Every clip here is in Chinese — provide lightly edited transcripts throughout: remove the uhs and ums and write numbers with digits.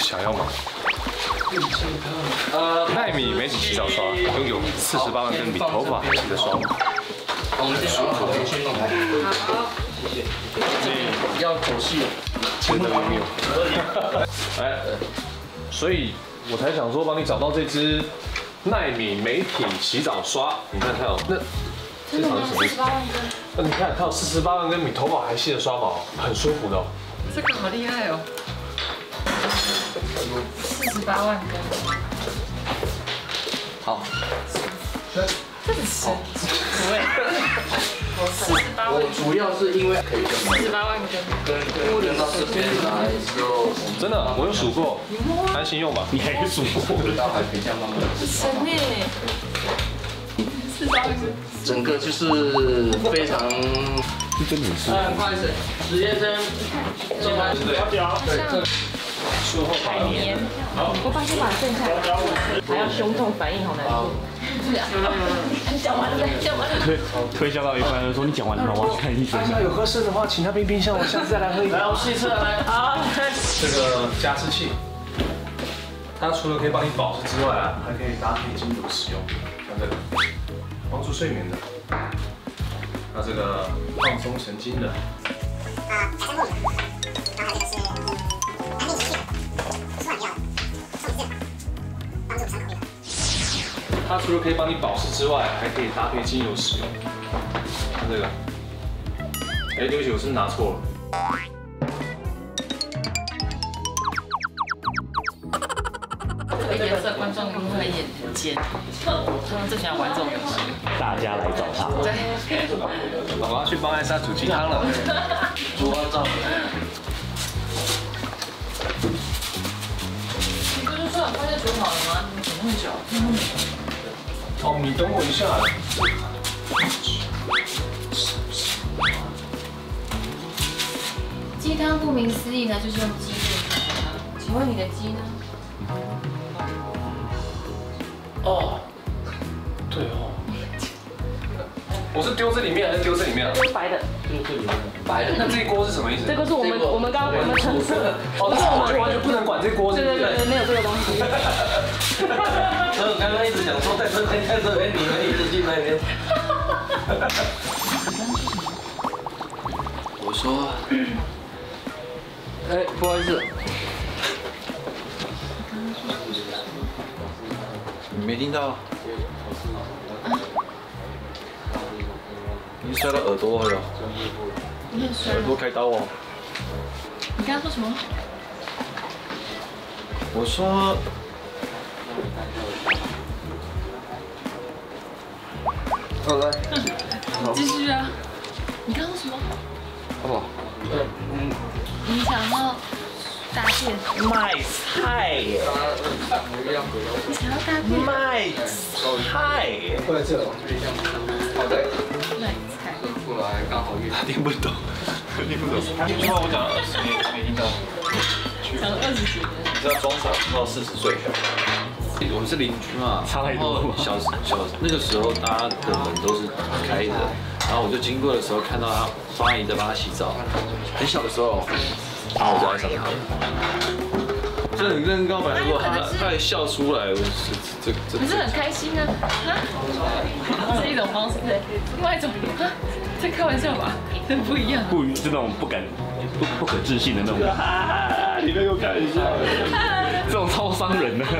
想要吗？奈米媒体洗澡刷拥有48万根比头发还细的刷毛。 我们先弄开。好，谢谢。这要口细， 真的没有。哎，所以我才想说帮你找到这支奈米媒体洗澡刷。你看它有那。 真的吗？48万根。 那你看，它有48万根比头发还细的刷毛，很舒服的哦。 这个好厉害哦！48万根。 好。 这是吃？不会。48万。 我主要是因为可以跟 48万根。 跟到这边来之后， 真的，我有数过，安心用吧。你还数过？ 到还可以这样慢慢的。 神耶！48万根。 整个就是非常， 是真的是。 不好意思，实验生，进来对， 像海绵。我帮先把它剩下来，还要胸痛反应，好难过。是啊，讲完了，讲完了。 推销到一半说你讲完了，我要去看医生。 要有喝剩的话，请他冰箱，我下次再来喝一杯。 来，我试一次来。 好。 这个加湿器，它除了可以帮你保湿之外啊，还可以搭配精油使用，像这个。 帮助睡眠的，那这个放松神经的， 改善过敏，然后还有这个是安定情绪的，舒缓药的，送你健帮助伤口病的。 它除了可以帮你保湿之外，还可以搭配精油使用。看这个，哎，对不起，我是拿错了。 这个颜色观众一定会眼尖，他们最喜欢玩这种游戏。 大家来找他。 对， 我要去帮艾莎煮鸡汤了。 主要照。 你不是说很快就煮好了吗？怎么那么久？ 哦，你等我一下。 鸡汤顾名思义呢，就是用鸡炖出来的。请问你的鸡呢？ 哦，对哦，我是丢这里面还是丢这里面啊？ 丢白的， 白的。 那这一锅是什么意思？ 这个是我们刚刚橙色的。 哦，那我们完全不能管这锅。 对，没有这个东西。 所以我刚刚一直想说在这边，在这边，你们一直进那边。我说，哎，不好意思。 你没听到？你摔到耳朵了，耳朵开刀哦。 你刚刚说什么？ 我说，好来， 继续啊！你刚刚说什么？ 好不好？ 你想要大便？ 卖菜耶！ 你想要大便？ 卖菜耶！ 过来这，好的。 卖菜。 过来刚好遇到。 听不懂，听不懂。 这句话我讲了20年没听到。 讲了20几年。 你知道装傻到40岁。我们是邻居嘛， 差太多了吧小那个时候，大家的门都是开的，然后我就经过的时候看到他花姨在帮他洗澡，很小的时候，然后我就爱上他了。这很认真告白的时候，他还笑出来，我这可是很开心啊！是一种方式，另外一种在开玩笑吧，真不一样。 就那种不可置信的那种。你那个看一下，这种超伤人的。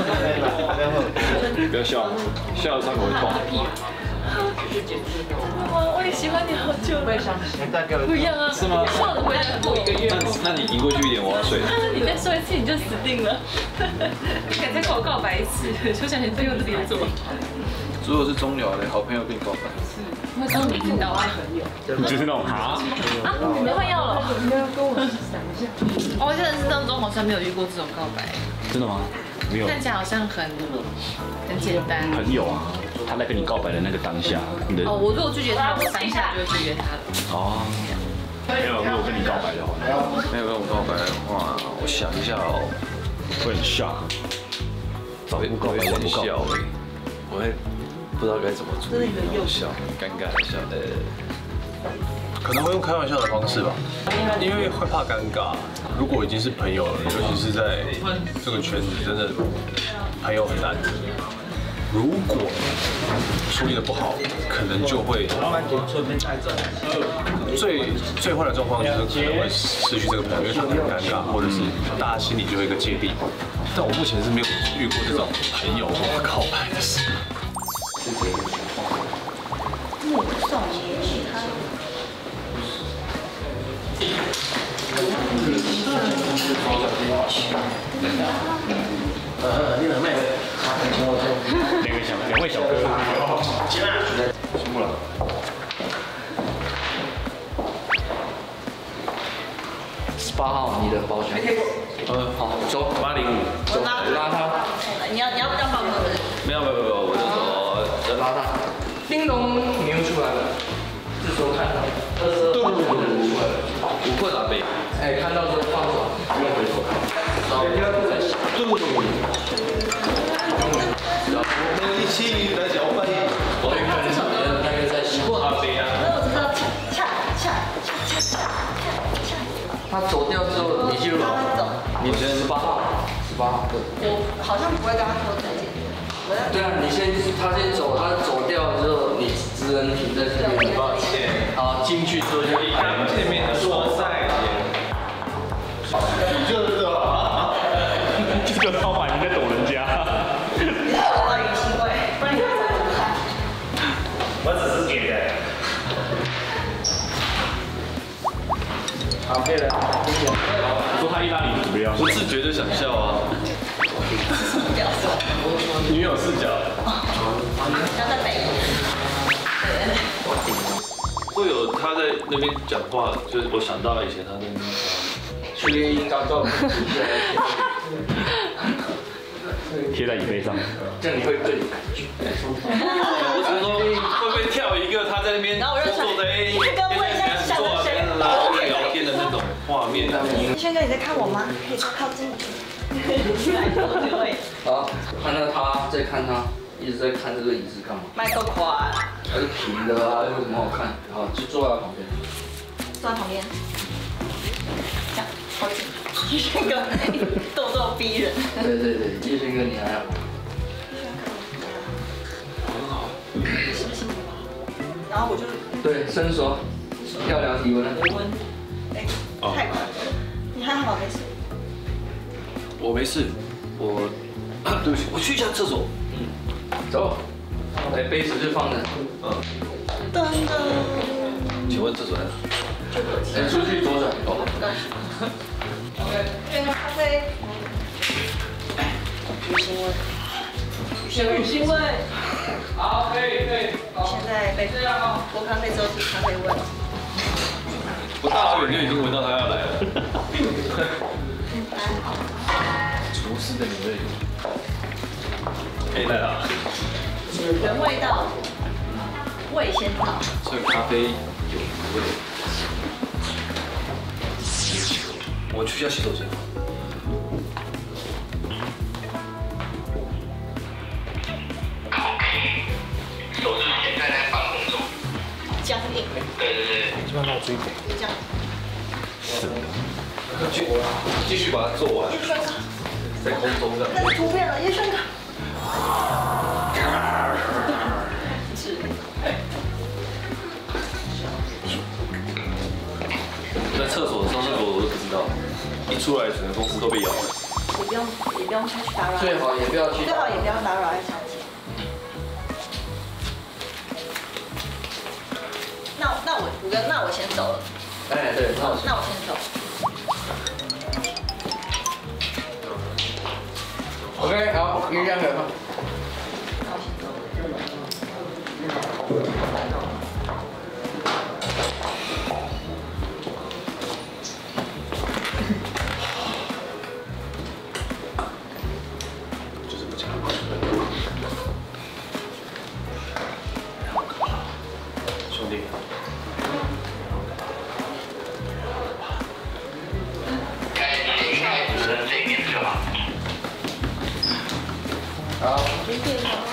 不要笑，笑了伤口会痛。 真的吗？我也喜欢你好久了。不一样啊。 是吗？ 笑着回来过1个月。 那你移过去一点，我要睡。 你再说一次你就死定了。你敢再跟我告白一次，休想你再用这边做。 如果是中寮的好朋友跟你告白， 我会说你听到啊。 就是那种哈。 啊，你没换药了？你要跟我讲一下。我现在是当中好像没有遇过这种告白。 真的吗？没有。 看起来好像很简单。 朋友啊，他在跟你告白的那个当下，你的哦，我如果拒绝他，我当下就会拒绝他了。 哦，没有，如果跟你告白的话， 没有跟我告白的话，我想一下哦， 会很 shock。早不告白，晚不告白， 我会不知道该怎么处理，笑，尴尬的笑， 可能会用开玩笑的方式吧，因为会怕尴尬。如果已经是朋友了，尤其是在这个圈子，真的朋友很难。如果处理的不好，可能就会最坏的状况就是可能会失去这个朋友，因为他很尴尬，或者是大家心里就有一个芥蒂。但我目前是没有遇过这种朋友跟我告白的事。 目送爷爷他。 两位小哥，辛苦了。 18号你的包厢。好，走805，走拉他。 你要帮我们？ 没有，我就走拉他。叮咚，你又出来了。这时候看到，22号的人出来了，5块打背。哎，看到之后放手，不用回头看。然后再洗。 我们一起来交换。 我会看那个在洗阿杯啊。 那我知道，恰。 他走掉之后，你记住了。你18号，对。 我好像不会跟他说再见。 对啊，他先走，他走掉之后，你只能停在这边。抱歉。好，进去之后就一看见面说再见。 就是这啊， 这个超马你在抖人家。 我只是给的。 好，可以了。说他意大利怎么样？ 不自觉就想笑啊。女友视角。 要在北。 会有他在那边讲话，就是我想到以前他在那边去猎鹰刚照贴在椅背上， 这样你会更有感觉。我只是说会不会跳一个他在那边坐在一边聊天的那种画面。 轩哥，你在看我吗？可以多靠近一点。 好，看到他在看他，一直在看这个椅子干嘛？ 麦克垮， 它是平的啊，有什么好看？好，就坐在旁边。 坐在旁边。这样，靠近。轩哥，咄咄逼人。 对，叶轩哥你还好。 很好。是不是？然后我就。 对，伸手，要量体温。 体温。哎，太快了。你还好没事？ 我没事，对不起，我去一下厕所。走。哎，杯子就放着。 噔噔。 请问厕所在哪？哎，出去左转。OK。 轩哥咖啡。鱼腥味。 好，可以。 现在被喝咖啡之后是咖啡味。 我大老远就已经闻到他要来了。厨师的女味，可以带了。 原味道，味先到。 所以咖啡有味。我去一下洗手间。 手是现在在办公中。 僵硬。 对。 基本上我追点。 就这样。 继续把它做完。 叶轩哥。 在空中的。 那是图片了，叶轩哥。 在厕所上厕所我都不知道，一出来整个公司都被咬了。 也不用下去打扰。 最好也不要去。 最好也不要打扰小姐。那我先走了。 哎，对，那我先走。 OK， 好，你这样可以吗？ 那我先走了。 就是不讲。兄弟。 好。